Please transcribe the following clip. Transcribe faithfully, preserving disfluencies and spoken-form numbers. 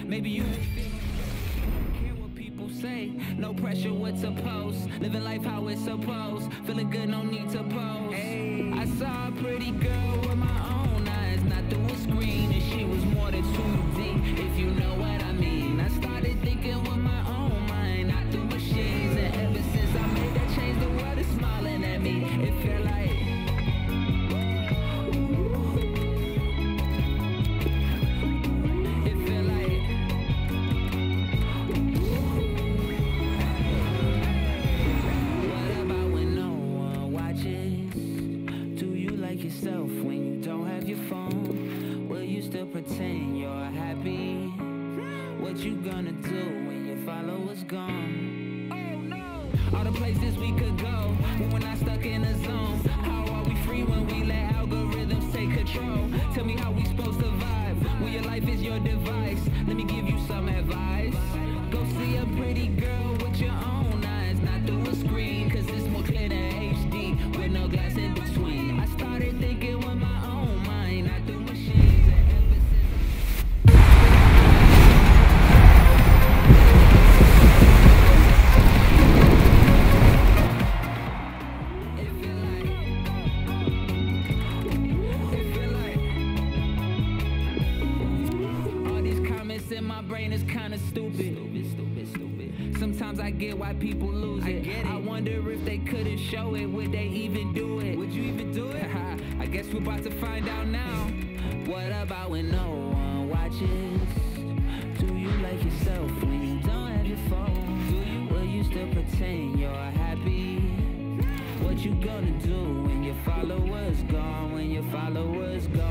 Maybe you don't care what people say. No pressure what to post. Living life how it's supposed. Feeling good, no need to pose. Ay. I saw a pretty girl with my own eyes, not through a screen, and she was more than two D, if you know what I mean. I started thinking with my own mind, not through machines. And ever since I made that change, the world is smiling at me. It felt like yourself when you don't have your phone. Will you still pretend you're happy? What you gonna do when your followers gone? Oh no! All the places we could go when we're not stuck in a zone. How are we free when we let algorithms take control? Tell me how we supposed to vibe when your life is your device. Let me give you some advice. Go see a pretty girl with your own eyes, not through a screen, cause it's more clear than H D with no glass in between. I started thinking with my own mind, not through machines. And ever it feel like, it feel like all these comments in my brain is kinda stupid. Stupid, stupid, stupid. Sometimes I get why people lose it. I get it. I wonder if they couldn't show it, would they even do it? Would you even do it? I guess we're about to find out now. What about when no one watches? Do you like yourself when you don't have your phone? Do you? Will you still pretend you're happy? What you gonna do when your followers gone? When your followers gone?